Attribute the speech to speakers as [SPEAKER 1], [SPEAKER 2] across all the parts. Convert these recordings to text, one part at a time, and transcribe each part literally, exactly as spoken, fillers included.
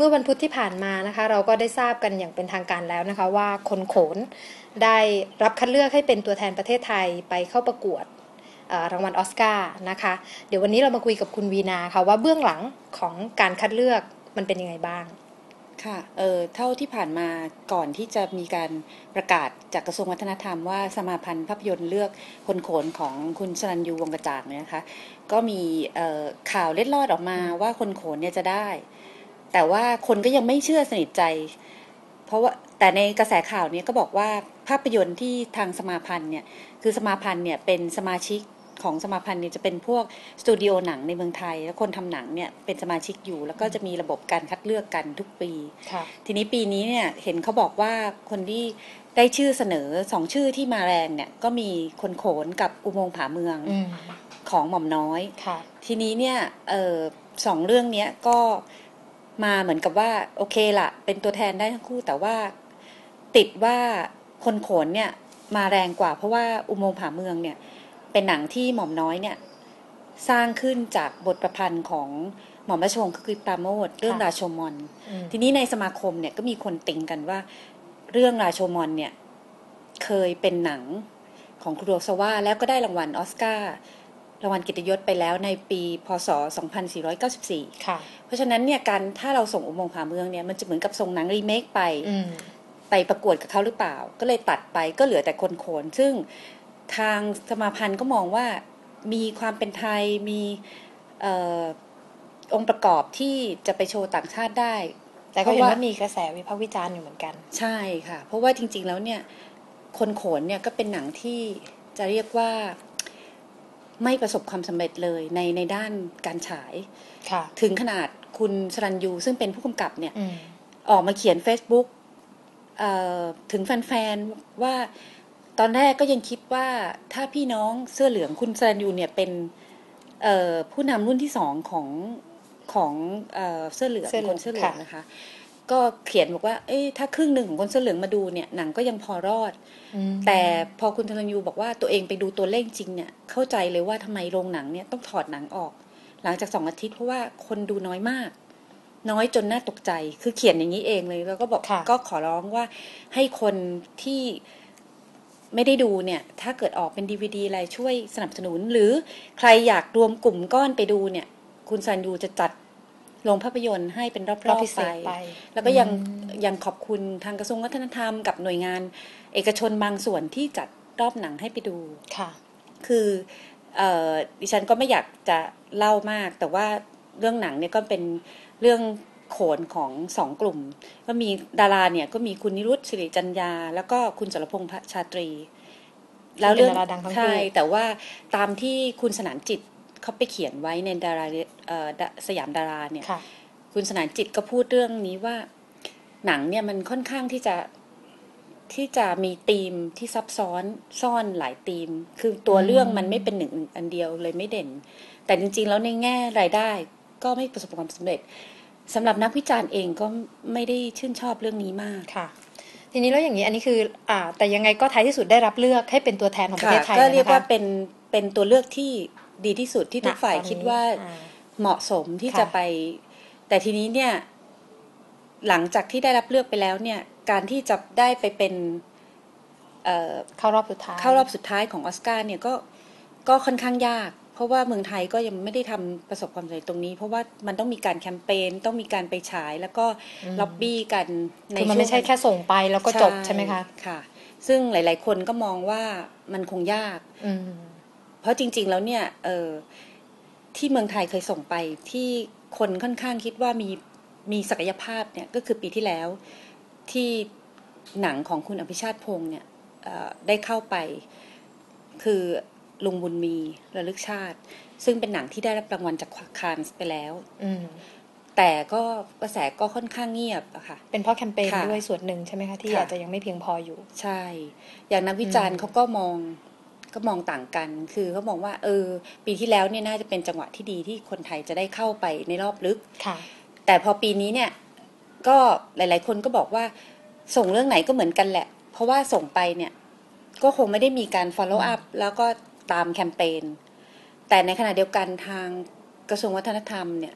[SPEAKER 1] มื่อวันพุธที่ผ่านมานะคะเราก็ได้ทราบกันอย่างเป็นทางการแล้วนะคะว่าคนโขนได้รับคัดเลือกให้เป็นตัวแทนประเทศไทยไปเข้าประกวดรางวัลออสการ์นะคะเดี๋ยววันนี้เรามาคุยกับคุณวีนาค่ะว่าเบื้องหลังของการคัดเลือกมันเป็นยังไงบ้าง
[SPEAKER 2] ค่ะเออเท่าที่ผ่านมาก่อนที่จะมีการประกาศจากกระทรวงวัฒนธรรมว่าสมาพันธ์ภาพยนตร์เลือกคนโขนของคุณสรัญยูวงกระจ่างเนี่ยนะคะก็มีเอ่อข่าวเล็ดลอดออกมาว่าคนโขนเนี่ยจะได้แต่ว่าคนก็ยังไม่เชื่อสนิทใจเพราะว่าแต่ในกระแสข่าวเนี่ยก็บอกว่าภาพยนตร์ที่ทางสมาพันธ์เนี่ยคือสมาพันธ์เนี่ยเป็นสมาชิกของสมาพันธ์เนี่ยจะเป็นพวกสตูดิโอหนังในเมืองไทยแล้วคนทำหนังเนี่ยเป็นสมาชิกอยู่แล้วก็จะมีระบบการคัดเลือกกันทุกปีทีนี้ปีนี้เนี่ยเห็นเขาบอกว่าคนที่ได้ชื่อเสนอสองชื่อที่มาแรงเนี่ยก็มีคนโขนกับอุโมงค์ผาเมืองของหม่อมน้อยทีนี้เนี่ยเออสองเรื่องนี้ก็มาเหมือนกับว่าโอเคละเป็นตัวแทนได้ทั้งคู่แต่ว่าติดว่าคนโขนเนี่ยมาแรงกว่าเพราะว่าอุโมงค์ผาเมืองเนี่ยเป็นหนังที่หม่อมน้อยเนี่ยสร้างขึ้นจากบทประพันธ์ของหม่อมราชวงศ์คึกฤทธิ์ปราโมชเรื่องราโชมอนทีนี้ในสมาคมเนี่ยก็มีคนติงกันว่าเรื่องราโชมอนเนี่ยเคยเป็นหนังของคุโรซาวะแล้วก็ได้รางวัลออสการ์รางวัลเกียรติยศไปแล้วในปีพ.ศ. สองพันสี่ร้อยเก้าสิบสี่ค่ะเพราะฉะนั้นเนี่ยการถ้าเราส่งอุโมงค์ผาเมืองเนี่ยมันจะเหมือนกับส่งหนังรีเมคไปไปประกวดกับเขาหรือเปล่าก็เลยตัดไปก็เหลือแต่คนโขนซึ่งทางสมาพันธ์ก็มองว่ามีความเป็นไทยมีเอ่อองค์ประกอบที่จะไปโชว์ต่างชาติได้
[SPEAKER 1] แต่ก็เห็นว่ามีกระแสวิพากษ์วิจารณ์อยู่เหมือนกัน
[SPEAKER 2] ใช่ค่ะเพราะว่าจริงๆแล้วเนี่ยคนโขนเนี่ยก็เป็นหนังที่จะเรียกว่าไม่ประสบความสำเร็จเลยในในด้านการฉายถึงขนาดคุณสรัญยูซึ่งเป็นผู้กำกับเนี่ยออกมาเขียน Facebook เอ่อถึงแฟนๆว่าตอนแรกก็ยังคิดว่าถ้าพี่น้องเสื้อเหลืองคุณสรัญยูเนี่ยเป็นเอ่อผู้นำรุ่นที่สองของของเอ่อเสื้อเหลืองคนเสื้อเหลืองนะคะก็เขียนบอกว่าเอ้ยถ้าครึ่งหนึ่งของคนเสื้อเหลืองมาดูเนี่ยหนังก็ยังพอรอดแต่พอคุณสรัญยูบอกว่าตัวเองไปดูตัวเลขจริงเนี่ยเข้าใจเลยว่าทำไมโรงหนังเนี่ยต้องถอดหนังออกหลังจากสองอาทิตย์เพราะว่าคนดูน้อยมากน้อยจนน่าตกใจคือเขียนอย่างนี้เองเลยแล้วก็บอกก็ขอร้องว่าให้คนที่ไม่ได้ดูเนี่ยถ้าเกิดออกเป็น ดี วี ดี อะไรช่วยสนับสนุนหรือใครอยากรวมกลุ่มก้อนไปดูเนี่ยคุณสรัญยูจะจัดโรงภาพยนตร์ให้เป็นรอบๆ ไป, ไปแล้วก็ยังยังขอบคุณทางกระทรวงวัฒนธรรมกับหน่วยงานเอกชนบางส่วนที่จัดรอบหนังให้ไปดูค่ะคือเอ่อดิฉันก็ไม่อยากจะเล่ามากแต่ว่าเรื่องหนังเนี่ยก็เป็นเรื่องโขนของสองกลุ่มก็มีดาราเนี่ยก็มีคุณนิรุตศิริจัญญาแล้วก็คุณจรพงษ์ชาตรีแล้วเรื่องใช่แต่ว่าตามที่คุณสนานจิตเขาไปเขียนไว้ในดาราสยามดาราเนี่ยคุณสนานจิตก็พูดเรื่องนี้ว่าหนังเนี่ยมันค่อนข้างที่จะที่จะมีธีมที่ซับซ้อนซ่อนหลายธีมคือตัวเรื่องมันไม่เป็นหนึ่งอันเดียวเลยไม่เด่นแต่จริงๆแล้วในแง่รายได้ก็ไม่ประสบความสำเร็จสำหรับนักวิจารณ์เองก็ไม่ได้ชื่นชอบเรื่องนี้มาก
[SPEAKER 1] ค่ะทีนี้แล้วอย่างนี้อันนี้คืออ่าแต่ยังไงก็ท้ายที่สุดได้รับเลือกให้เป็นตัวแทนของประเทศไทย
[SPEAKER 2] ก็เรียกว่าเป็นเป็นตัวเลือกที่ดีที่สุดที่ทุกฝ่ายคิดว่าเหมาะสมที่จะไปแต่ทีนี้เนี่ยหลังจากที่ได้รับเลือกไปแล้วเนี่ยการที่จะได้ไปเป็นเอ่อ
[SPEAKER 1] เข้ารอบสุดท้าย
[SPEAKER 2] เข้ารอบสุดท้ายของออสการ์เนี่ยก็ก็ค่อนข้างยากเพราะว่าเมืองไทยก็ยังไม่ได้ทำประสบความสำเร็จตรงนี้เพราะว่ามันต้องมีการแคมเปญต้องมีการไปฉายแล้วก็ล็อบบี้กัน
[SPEAKER 1] ในคือมันไม่ใช่แค่ส่งไปแล้วก็จบใช่ไหมคะ
[SPEAKER 2] ค่ะซึ่งหลายๆคนก็มองว่ามันคงยากเพราะจริงๆแล้วเนี่ยเออที่เมืองไทยเคยส่งไปที่คนค่อนข้างคิดว่ามีมีศักยภาพเนี่ยก็คือปีที่แล้วที่หนังของคุณอภิชาติพงษ์เนี่ยได้เข้าไปคือลุงบุญมีระลึกชาติซึ่งเป็นหนังที่ได้รับรางวัลจากคานส์ไปแล้วแต่ก็กระแสก็ค่อนข้างเงียบอะค่ะ
[SPEAKER 1] เป็นเพราะแคมเปญด้วยส่วนหนึ่งใช่ไหมคะที่อาจจะยังไม่เพียงพออยู่
[SPEAKER 2] ใช่อย่างนักวิจารณ์เขาก็มองก็มองต่างกันคือเขามองว่าเออปีที่แล้วเนี่ยน่าจะเป็นจังหวะที่ดีที่คนไทยจะได้เข้าไปในรอบลึกแต่พอปีนี้เนี่ยก็หลายๆคนก็บอกว่าส่งเรื่องไหนก็เหมือนกันแหละเพราะว่าส่งไปเนี่ยก็คงไม่ได้มีการ follow up แล้วก็ตามแคมเปญแต่ในขณะเดียวกันทางกระทรวงวัฒนธรรมเนี่ย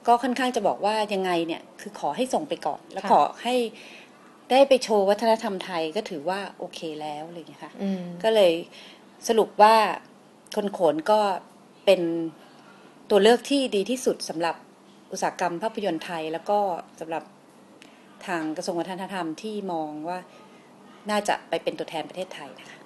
[SPEAKER 2] ก็ค่อนข้างจะบอกว่ายังไงเนี่ยคือขอให้ส่งไปก่อนแล้วขอให้ได้ไปโชว์วัฒนธรรมไทยก็ถือว่าโอเคแล้วอะไรอย่างเงี้ยค่ะก็เลยสรุปว่าคนโขนก็เป็นตัวเลือกที่ดีที่สุดสำหรับอุตสาหกรรมภาพยนตร์ไทยแล้วก็สำหรับทางกระทรวงวัฒนธรรมที่มองว่าน่าจะไปเป็นตัวแทนประเทศไทยนะคะ